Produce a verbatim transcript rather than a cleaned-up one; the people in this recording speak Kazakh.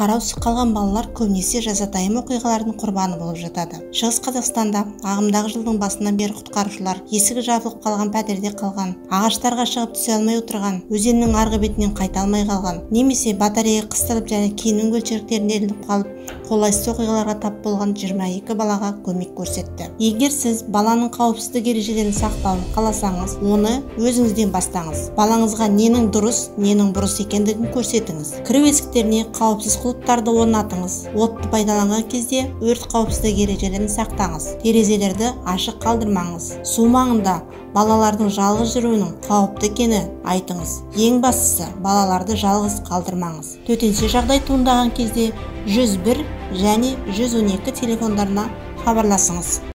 қараусыз қалған балалар көбінесе жазатайым оқиғалардың құрбаны болып жатады. Шығыс Қазақстанда ағымдағы жылдың басынан бері құтқарушылар есігі жабылып қалған пәтерде қалған, ағаштарға шығып түсе алмай отырған, өзеннің арғы бетінен қайта алмай қалған, немесе батарея қыстырып және кеннің көлшеріктерінде ілініп қалып қолайсыз оқиғаларға тап болған жиырма екі балаға көмек көрсетті. Егер сіз баланың қауіпсіздік ережелерін сақтауын қаласаңыз, оны өзіңізден бастаңыз. Балаңызға ненің дұрыс, ненің бұрыс екендігін көрсетіңіз. Кіру есіктеріне қауіпсіз құлыптарды орнатыңыз. Отты пайдаланған кезде өрт қауіпсіздік ережелерін сақтаңыз. Терезелерді ашық қалдырмаңыз. Су маңында балалардың жалғыз жүруінің қауіпті екенін айтыңыз. Ең бастысы, балаларды жалғыз қалдырмаңыз. Төтенше жағдай туындаған кезде жүз бір және жүз он екі телефондарына хабарласыңыз.